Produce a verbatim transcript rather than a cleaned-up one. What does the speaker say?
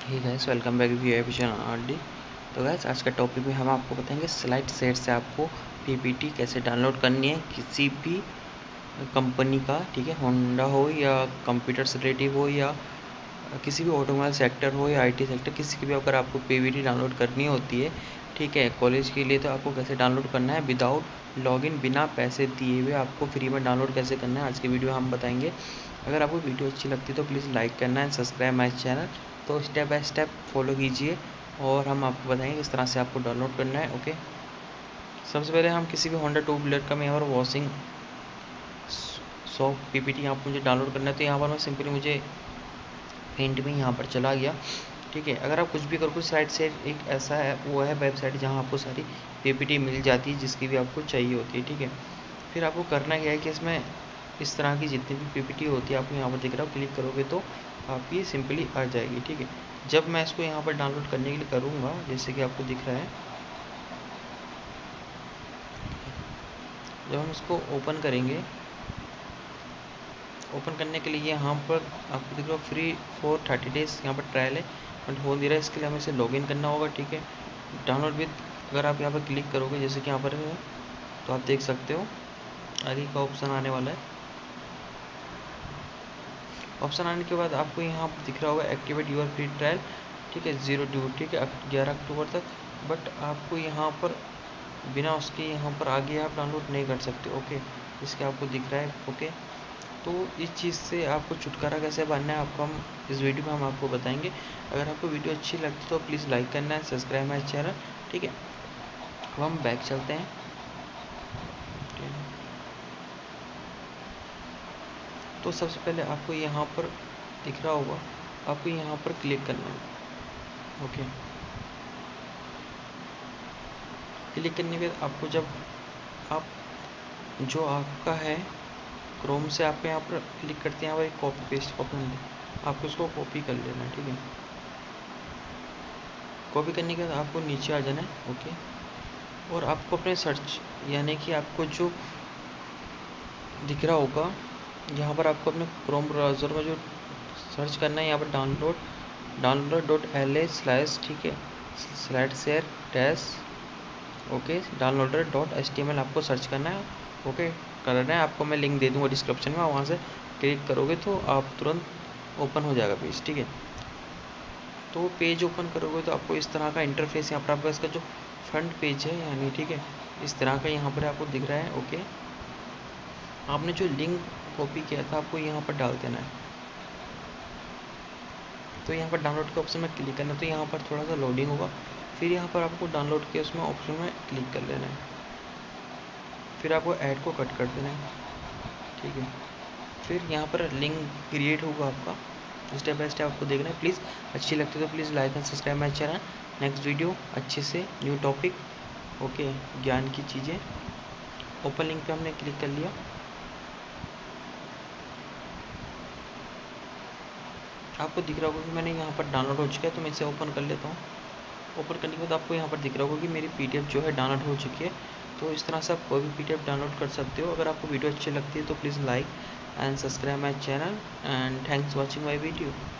हे guys, welcome back वी एविजन आरडी। तो गाइस, आज का टॉपिक में हम आपको बताएंगे स्लाइड शेयर से आपको पीपीटी कैसे डाउनलोड करनी है किसी भी कंपनी का। ठीक है, होंडा हो या कंप्यूटर से रिलेटिव हो या किसी भी ऑटोमोबाइल सेक्टर हो या आईटी सेक्टर, किसी की भी अगर आपको पीपीटी डाउनलोड करनी होती है, ठीक है, कॉलेज के लिए, तो आपको कैसे डाउनलोड करना है विदाउट लॉगिन, बिना पैसे दिए हुए आपको फ्री में डाउनलोड कैसे करना है आज की वीडियो हम बताएंगे। अगर आपको वीडियो अच्छी लगती है तो प्लीज़ लाइक करना है, सब्सक्राइब माई चैनल। तो स्टेप बाय स्टेप फॉलो कीजिए और हम आपको बताएंगे किस तरह से आपको डाउनलोड करना है। ओके, सबसे पहले हम किसी भी होंडा टू व्हीलर का मैं और वॉशिंग सॉफ्ट पीपीटी यहाँ पर मुझे डाउनलोड करना है। तो यहाँ पर मैं सिंपली मुझे पेंट में यहाँ पर चला गया। ठीक है, अगर आप कुछ भी करो, कुछ साइट से एक ऐसा है, वो है वेबसाइट जहाँ आपको सारी पीपीटी मिल जाती है जिसकी भी आपको चाहिए होती है। ठीक है, फिर आपको करना क्या है कि इसमें इस तरह की जितनी भी पीपीटी होती है आपको यहाँ पर दिख रहा हो, क्लिक करोगे तो आप ये सिंपली आ जाएगी। ठीक है, जब मैं इसको यहाँ पर डाउनलोड करने के लिए करूँगा, जैसे कि आपको दिख रहा है, जब हम इसको ओपन करेंगे, ओपन करने के लिए यहाँ पर आपको दिख रहा हो फ्री फॉर थर्टी डेज यहाँ पर ट्रायल है बट हो नहीं रहा है, इसके लिए हमें इसे लॉगिन करना होगा। ठीक है, डाउनलोड विद, अगर आप यहाँ पर क्लिक करोगे जैसे कि यहाँ पर है, तो आप देख सकते हो आगे का ऑप्शन आने वाला है। ऑप्शन आने के बाद आपको यहाँ पर दिख रहा होगा एक्टिवेट यूर फ्री ट्रायल। ठीक है, ज़ीरो ड्यू, ठीक है, ग्यारह अक्टूबर तक। बट आपको यहाँ पर बिना उसके यहाँ पर आगे आप डाउनलोड नहीं कर सकते। ओके, इसके आपको दिख रहा है। ओके, तो इस चीज़ से आपको छुटकारा कैसे पाना है आपको हम इस वीडियो में हम आपको बताएंगे। अगर आपको वीडियो अच्छी लगती तो प्लीज़ लाइक करना है, सब्सक्राइब माई चैनल। ठीक है, अब हम बैक चलते हैं। तो सबसे पहले आपको यहाँ पर दिख रहा होगा, आपको यहाँ पर क्लिक करना है। ओके, क्लिक करने के बाद आपको जब आप जो आपका है क्रोम से आपको यहाँ पर क्लिक करते हैं, यहाँ पर एक कॉपी पेस्ट ऑप्शन है, आपको उसको कॉपी कर लेना है। ठीक है, कॉपी करने के बाद आपको नीचे आ जाना है। ओके, और आपको अपने सर्च, यानी कि आपको जो दिख रहा होगा यहाँ पर आपको अपने क्रोम ब्राउज़र में जो सर्च करना है, यहाँ पर download download dot L A slash, ठीक है, slide share dash, okay, downloader dot H T M L आपको सर्च करना है। ओके, करना है आपको, मैं लिंक दे दूँगा डिस्क्रिप्शन में, वहाँ से क्लिक करोगे तो आप तुरंत ओपन हो जाएगा पेज। ठीक है, तो पेज ओपन करोगे तो आपको इस तरह का इंटरफेस यहाँ पर आपका इसका जो फ्रंट पेज है, यानी ठीक है, इस तरह का यहाँ पर आपको दिख रहा है। ओके, आपने जो लिंक कॉपी किया था आपको यहाँ पर डाल देना है। तो यहाँ पर डाउनलोड के ऑप्शन में क्लिक करना है, तो यहाँ पर थोड़ा सा लोडिंग होगा, फिर यहाँ पर आपको डाउनलोड के उसमें ऑप्शन में क्लिक कर लेना है, फिर आपको ऐड को कट कर देना है। ठीक है, फिर यहाँ पर लिंक क्रिएट होगा आपका, स्टेप बाय स्टेप आपको देखना है। प्लीज़ अच्छी लगती है तो please like and subscribe my channel. Next video अच्छे से न्यू टॉपिक, ओके, ज्ञान की चीज़ें। ओपन लिंक पे हमने क्लिक कर लिया, आपको दिख रहा होगा कि मैंने यहाँ पर डाउनलोड हो चुका है, तो मैं इसे ओपन कर लेता हूँ। ओपन करने के बाद आपको यहाँ पर दिख रहा होगा कि मेरी पीडीएफ जो है डाउनलोड हो चुकी है। तो इस तरह से आप कोई भी पीडीएफ डाउनलोड कर सकते हो। अगर आपको वीडियो अच्छी लगती है तो please like and subscribe my channel and thanks watching my video.